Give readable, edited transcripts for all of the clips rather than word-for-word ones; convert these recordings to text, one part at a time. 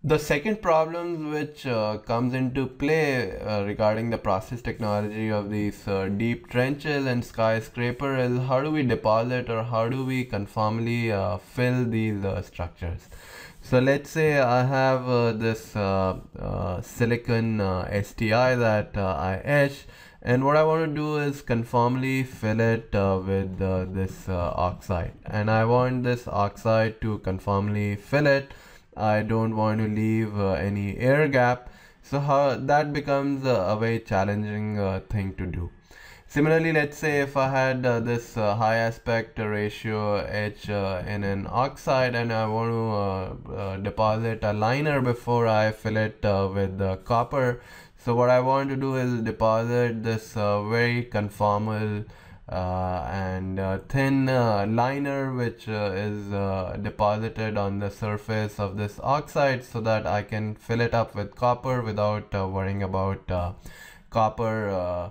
The second problem which comes into play regarding the process technology of these deep trenches and skyscraper is how do we deposit or how do we conformally fill these structures. So let's say I have this silicon STI that I etch, and what I want to do is conformally fill it with this oxide, and I want this oxide to conformally fill it. I don't want to leave any air gap, so how that becomes a very challenging thing to do. Similarly, let's say if I had this high aspect ratio etch in an oxide and I want to deposit a liner before I fill it with copper. So what I want to do is deposit this very conformal and thin liner which is deposited on the surface of this oxide so that I can fill it up with copper without worrying about copper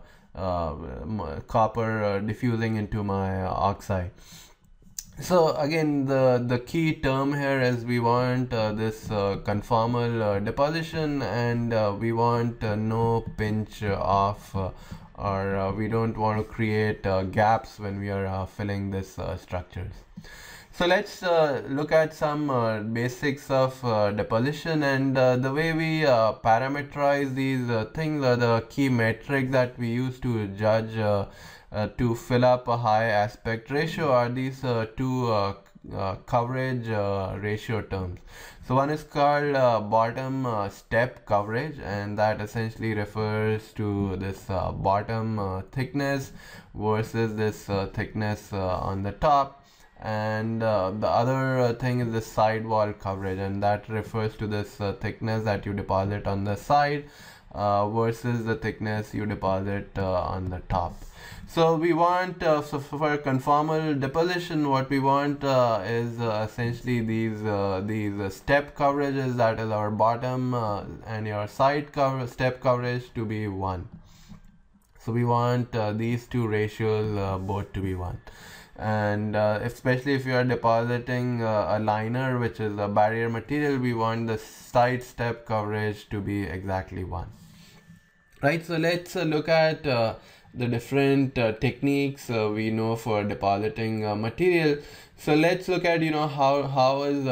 diffusing into my oxide. So again, the key term here is we want this conformal deposition, and we want no pinch off, or we don't want to create gaps when we are filling this structures. So let's look at some basics of deposition, and the way we parameterize these things are the key metrics that we use to judge to fill up a high aspect ratio are these two coverage ratio terms. So one is called bottom step coverage, and that essentially refers to this bottom thickness versus this thickness on the top. And the other thing is the sidewall coverage, and that refers to this thickness that you deposit on the side versus the thickness you deposit on the top. So we want, so for conformal deposition, what we want is essentially these step coverages, that is our bottom and your side step coverage to be 1. So we want these two ratios both to be 1. And especially if you are depositing a liner which is a barrier material, we want the side step coverage to be exactly 1. Right, so let's look at the different techniques we know for depositing material. So let's look at how is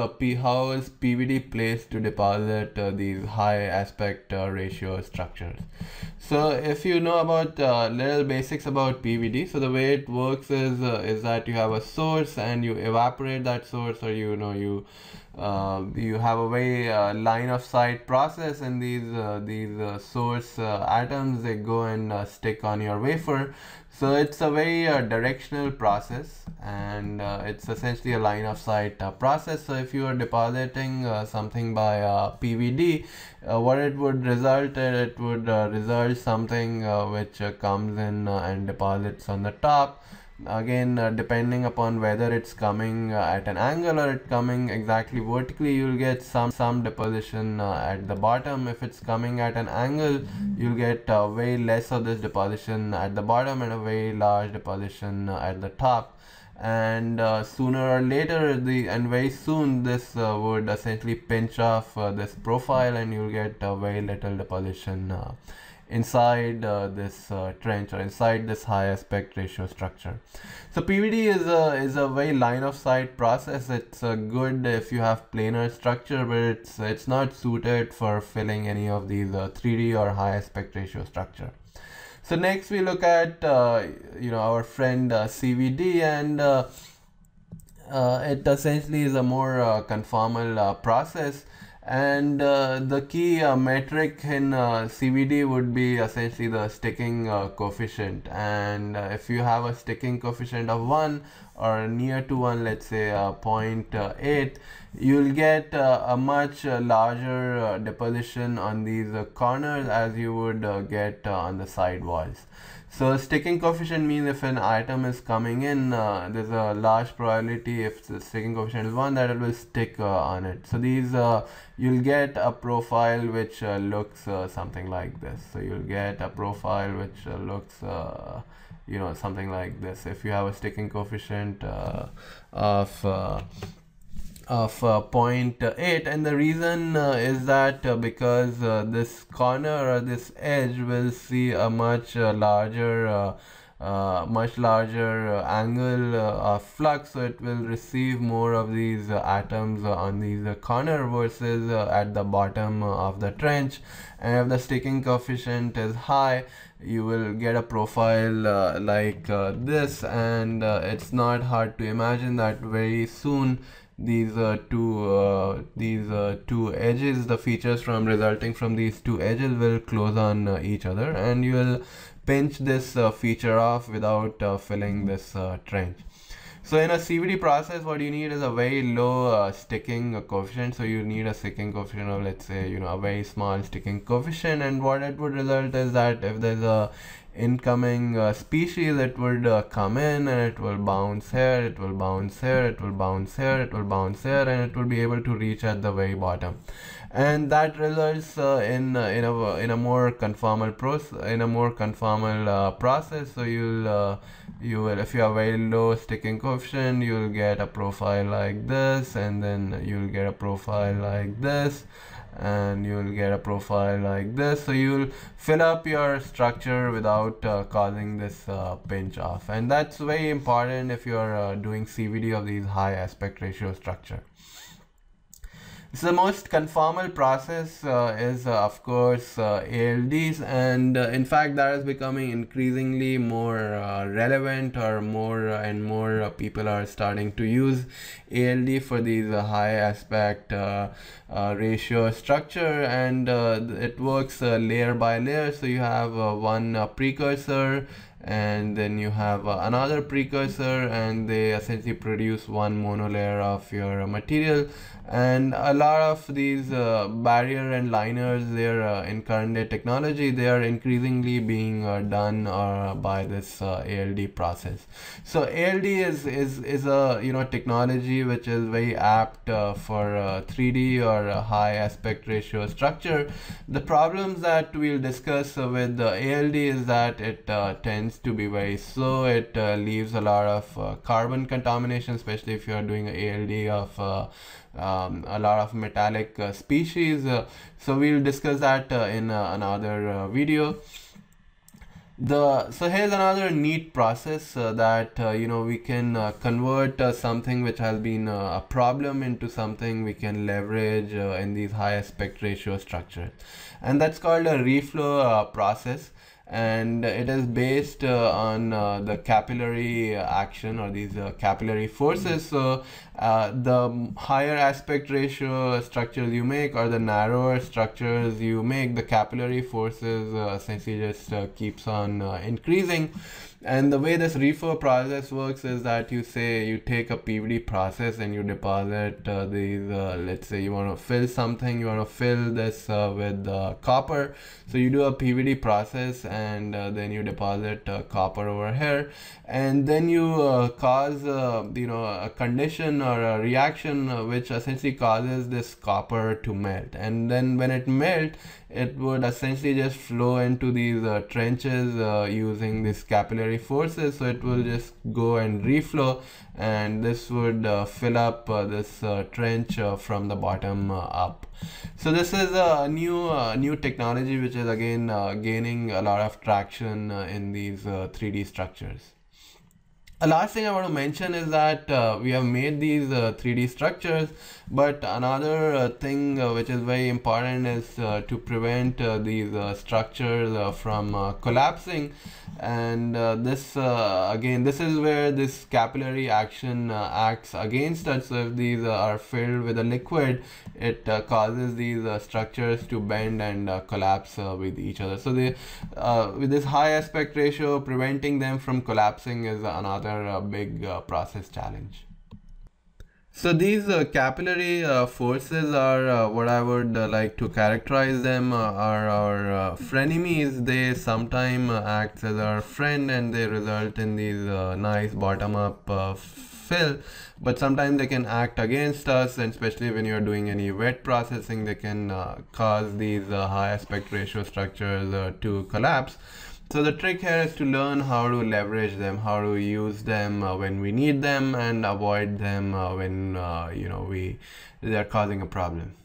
PVD placed to deposit these high aspect ratio structures. So if you know about little basics about PVD, so the way it works is that you have a source and you evaporate that source, or you have a very line of sight process, and these source atoms, they go and stick on your wafer. So it's a very directional process, and it's essentially a line of sight process. So if you are depositing something by PVD, what it would result in, it would result something which comes in and deposits on the top. Again, depending upon whether it's coming at an angle or it's coming exactly vertically, you'll get some deposition at the bottom. If it's coming at an angle, you'll get way less of this deposition at the bottom and a very large deposition at the top. And sooner or later, and very soon, this would essentially pinch off this profile, and you'll get very little deposition inside this trench or inside this high aspect ratio structure. So PVD is a very line of sight process. It's good if you have planar structure, but it's not suited for filling any of these 3D or high aspect ratio structure. So next we look at our friend CVD, and it essentially is a more conformal process. And the key metric in CVD would be essentially the sticking coefficient. And if you have a sticking coefficient of 1 or near to 1, let's say 0.8, you'll get a much larger deposition on these corners as you would get on the side walls. So sticking coefficient means if an item is coming in, there's a large probability, if the sticking coefficient is 1, that it will stick on it. So these you'll get a profile which looks something like this. So you'll get a profile which looks something like this if you have a sticking coefficient of 0.8, and the reason is that because this corner or this edge will see a much larger angle of flux, so it will receive more of these atoms on these corner versus at the bottom of the trench. And if the sticking coefficient is high, you will get a profile like this, and it's not hard to imagine that very soon these two edges, the features resulting from these two edges will close on each other, and you will pinch this feature off without filling this trench. So in a CVD process, what you need is a very low sticking coefficient. So you need a sticking coefficient of, let's say, a very small sticking coefficient, and what it would result is that if there's a incoming species, it would come in and it will bounce here, it will bounce here, it will bounce here, it will bounce here, and it will be able to reach at the very bottom. And that results in a more conformal process. So you will, if you have very low sticking coefficient, you'll get a profile like this, and then you'll get a profile like this, and you'll get a profile like this. So you'll fill up your structure without causing this pinch off, and that's very important if you're doing CVD of these high aspect ratio structure. So the most conformal process is of course ALDs, and in fact that is becoming increasingly more relevant, or more and more people are starting to use ALD for these high aspect ratio structure, and it works layer by layer. So you have one precursor, and then you have another precursor, and they essentially produce one monolayer of your material. And a lot of these barrier and liners, they're in current day technology, they are increasingly being done by this ALD process. So ALD is a technology which is very apt for 3D or high aspect ratio structure. The problems that we'll discuss with the ALD is that it tends to be very slow. It leaves a lot of carbon contamination, especially if you are doing ALD of a lot of metallic species. So we'll discuss that in another video. So here's another neat process that we can convert something which has been a problem into something we can leverage in these high aspect ratio structures, and that's called a reflow process. And it is based on the capillary action, or these capillary forces. So the higher aspect ratio structures you make, or the narrower structures you make, the capillary forces essentially just keeps on increasing. And the way this reflow process works is that you take a PVD process and you deposit these, let's say you want to fill something, you want to fill this with copper. So you do a PVD process, and then you deposit copper over here, and then you cause a condition or a reaction which essentially causes this copper to melt. And then when it melts, it would essentially just flow into these trenches using these capillary forces. So it will just go and reflow, and this would fill up this trench from the bottom up. So this is a new technology which is again gaining a lot of traction in these 3D structures. The last thing I want to mention is that we have made these 3D structures, but another thing which is very important is to prevent these structures from collapsing. And this is where this capillary action acts against us. So if these are filled with a liquid, it causes these structures to bend and collapse with each other. So with this high aspect ratio, preventing them from collapsing is another big process challenge. So these capillary forces are what I would like to characterize them are our frenemies. They sometimes act as our friend, and they result in these nice bottom-up fill, but sometimes they can act against us, and especially when you're doing any wet processing, they can cause these high aspect ratio structures to collapse. So the trick here is to learn how to leverage them, how to use them when we need them, and avoid them when they're causing a problem.